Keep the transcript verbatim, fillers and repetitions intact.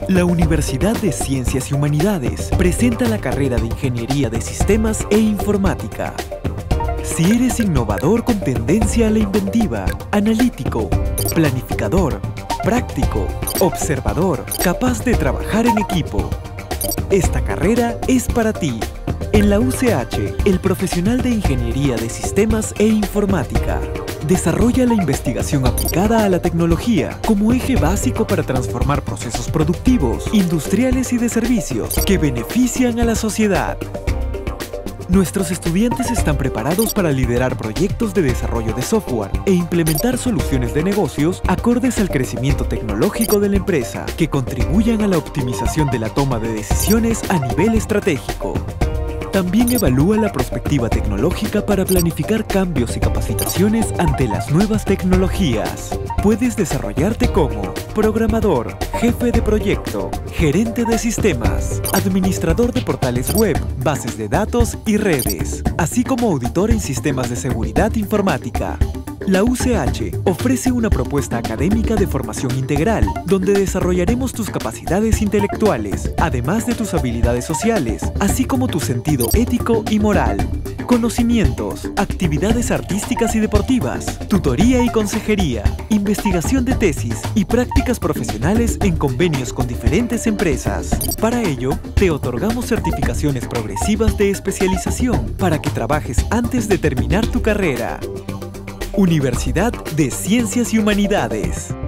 La Universidad de Ciencias y Humanidades presenta la carrera de Ingeniería de Sistemas e Informática. Si eres innovador con tendencia a la inventiva, analítico, planificador, práctico, observador, capaz de trabajar en equipo, esta carrera es para ti. En la U C H, el profesional de Ingeniería de Sistemas e Informática desarrolla la investigación aplicada a la tecnología como eje básico para transformar procesos productivos, industriales y de servicios que benefician a la sociedad. Nuestros estudiantes están preparados para liderar proyectos de desarrollo de software e implementar soluciones de negocios acordes al crecimiento tecnológico de la empresa, que contribuyan a la optimización de la toma de decisiones a nivel estratégico. También evalúa la perspectiva tecnológica para planificar cambios y capacitaciones ante las nuevas tecnologías. Puedes desarrollarte como programador, jefe de proyecto, gerente de sistemas, administrador de portales web, bases de datos y redes, así como auditor en sistemas de seguridad informática. La U C H ofrece una propuesta académica de formación integral, donde desarrollaremos tus capacidades intelectuales, además de tus habilidades sociales, así como tu sentido ético y moral. Conocimientos, actividades artísticas y deportivas, tutoría y consejería, investigación de tesis y prácticas profesionales en convenios con diferentes empresas. Para ello, te otorgamos certificaciones progresivas de especialización para que trabajes antes de terminar tu carrera. Universidad de Ciencias y Humanidades.